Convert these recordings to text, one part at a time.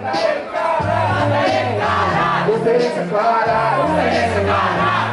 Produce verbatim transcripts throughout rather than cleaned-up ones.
Gostei desse cara, gostei desse cara.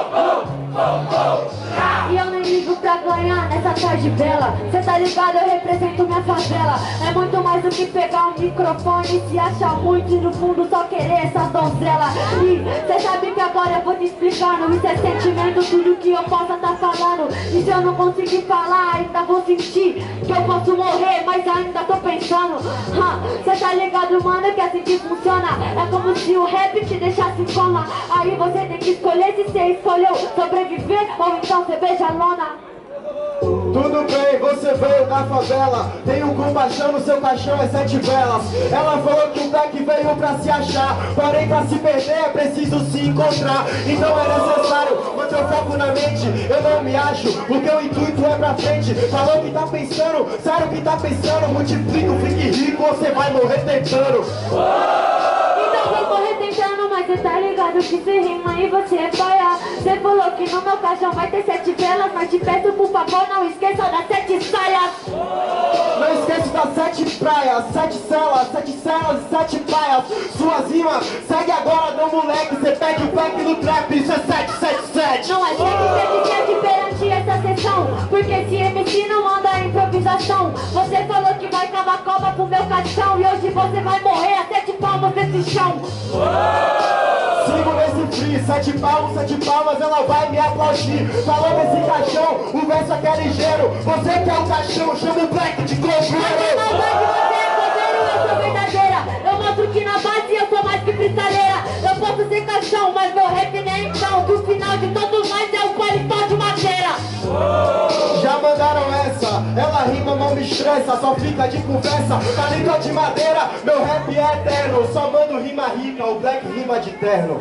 E eu nem ligo pra ganhar nessa tarde bela. Cê tá ligado, eu represento minha favela. É muito mais do que pegar um microfone e se achar muito e no fundo só querer essas donzelas. E cê sabe que agora eu vou te explicando. Isso é sentimento, tudo que eu possa tá falando. E se eu não conseguir falar, ainda vou sentir que eu posso morrer, mas ainda tô pensando. Ha, cê tá ligado, mano, que assim que funciona. É como se o rap te deixasse em coma. Aí você tem que escolher se cê escolheu sobreviver ou então cê beija a lona. Tudo bem, você veio da favela. Tenho compaixão no seu caixão, é sete velas. Ela falou que o Black veio pra se achar. Porém pra se perder é preciso se encontrar. Então é necessário manter o foco na mente. Eu não me acho, porque o intuito é pra frente. Falou que tá pensando, sério que tá pensando. Multiplica o fique rico, você vai morrer tentando. Então vou morrer tentando, mas cê tá ligado que se rima e você é paia. Cê falou que no meu caixão vai ter sete velas, mas te peço por favor não esqueça das sete saias. Não esquece das sete praias, sete celas, sete celas e sete praias. Suas rimas, segue agora meu moleque. Cê pede o back no trap, isso é sete sete sete. Não é sete sete sete perante essa sessão, porque se M C não manda improvisação. Você falou que vai cavar cova pro meu caixão, e hoje você vai morrer a sete palmas desse chão. Sigo nesse free, sete palmas, sete palmas, ela vai me aplaudir. Falou nesse caixão, o verso aqui é ligeiro. Você que é o caixão, chama o Black de coveiro. Na base você é coveiro, eu sou verdadeira. Eu mostro que na base eu sou mais que freestaleira. Eu posso ser caixão, mas meu rap nem é então. Que o final de todos nós é o paletó de madeira. Já mandaram essa, ela rima, não me estressa. Só fica de conversa, paletó de madeira. Meu rap é eterno, só mando rima rica. O Black rima de terno.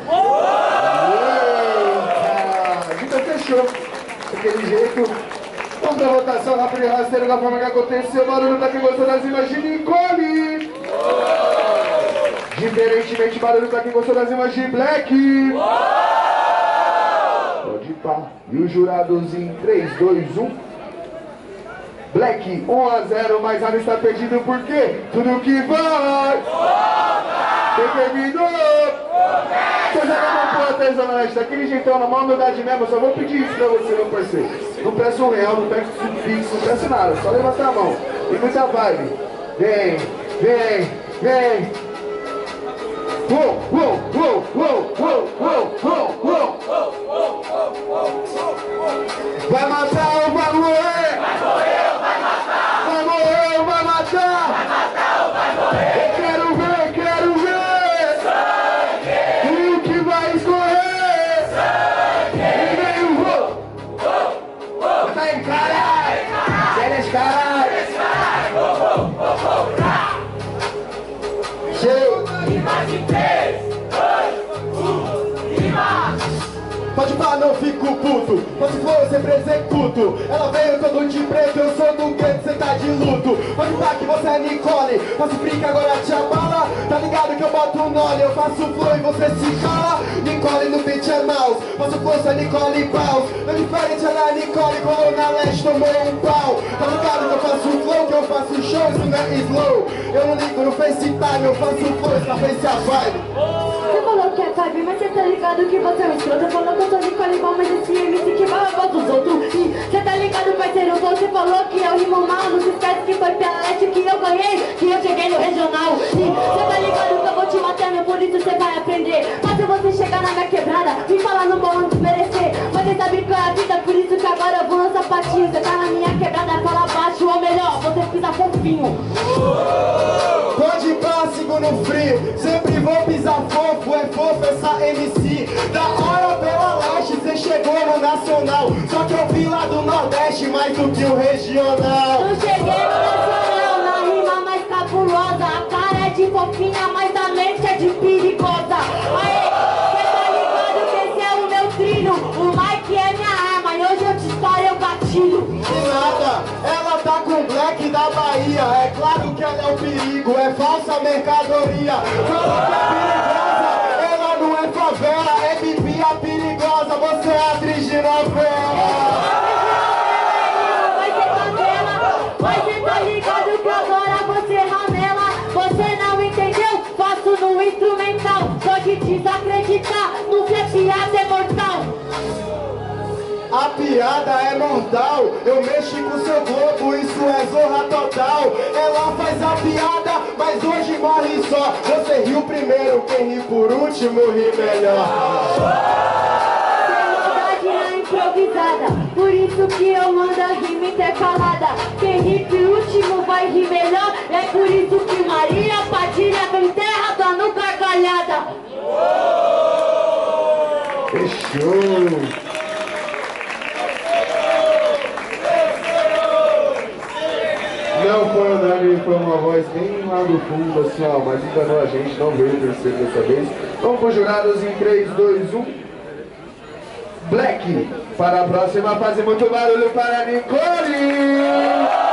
Eita, então fechou. Daquele jeito, vamos pra votação rápida e rasteira da forma que aconteceu. Barulho pra quem gostou das rimas de Nicole. Diferentemente, barulho pra quem gostou das rimas de Black. Pode pá. E os jurados em três, dois, um. Black um a zero, mas nada está perdido porque tudo que vai determinou. Você joga uma porra artesanal daquele jeitão, na maior humildade mesmo. Eu só vou pedir isso pra você, meu parceiro. Não peço um real, não peço pix, não peço nada. Só levantar a mão. E muita vibe. Vem, vem, vem. Uou, uou, uou, uou, uou, uou, uou, uou. Vai matar ou vai morrer? Vai morrer ou vai matar? Vai morrer ou vai matar? Vai matar ou vai morrer? Eu quero ver, quero ver Sangue! e o que vai escorrer. Sangue! E vem o voo. Oh! Oh! Tá em caralho. Sério esse caralho. Oh! Oh! Oh! Oh! Cheio. Rima de três, dois, um, rima! Pode pá, não fico puto. Posso for, eu sempre executo. Ela veio todo de preto, eu sou do gueto, cê tá de luto. Pode pá que você é Nicole. Faço brinca, agora te abala. Tá ligado que eu boto um nole, eu faço flow e você se cala. Nicole no beat é mouse. Faço força, Nicole Baus. Não diferente, ela é Nicole, colou na leste, tomou um pau. Tá ligado que eu faço flow, que eu faço show, isso não é slow. Eu não ligo no FaceTime, eu faço flow, isso na face a vibe. Você falou que é vibe, mas você tá ligado que você é um escroto. Falou que eu sou Nicole igual, mas esse M C que vai roubar dos outros. E você tá ligado, parceiro, você falou que eu rimo mal. Não se esquece que foi pela leste que eu ganhei, que eu cheguei no regional. E você tá ligado que eu vou te matando, por isso você vai aprender. Mas se você chegar na minha quebrada, me falar no bom antes de perecer. Mas você sabe que é a vida, por isso que agora eu vou no sapatinho. Você tá na minha quebrada, fala baixo, ou melhor, você pisa fofinho. Pode ir pra segundo frio, sempre vou pisar fofo, é fofo essa M C. Da hora pela leste, cê chegou no nacional. Só que eu vim lá do Nordeste, mais do que o regional. Eu cheguei no nacional, na rima mais cabulosa. A cara é de fofinha, mas a mente é de perigosa. Aê, cê tá ligado que esse é o meu trilho. O Mike é minha arma e hoje eu te espalho o gatilho. De nada, ela tá com o Black da Bahia. É claro que ela é um perigo, é falsa mercadoria. Fala que é perigosa, ela não é favela. É bibia perigosa, você é atriz de novela. Vai ser favela, mas cê tá ligado que agora você ramela. Você não entendeu? que desacreditar no que é piada é mortal. A piada é mortal, eu mexi com seu globo, isso é zorra total. Ela faz a piada, mas hoje morre só. Você riu primeiro, quem ri por último ri melhor. Tem maldade na improvisada, por isso que eu mando a rima intercalada. Quem ri por último vai rir melhor, é por isso que Maria Padilha vem terra dando gargalhada. Fechou! Não foi unânime, foi uma voz bem lá do fundo, assim, ó, mas enganou a gente, não veio terceiro dessa vez. Vamos para os jurados em três, dois, um. Black, para a próxima fase, muito barulho para Nicole!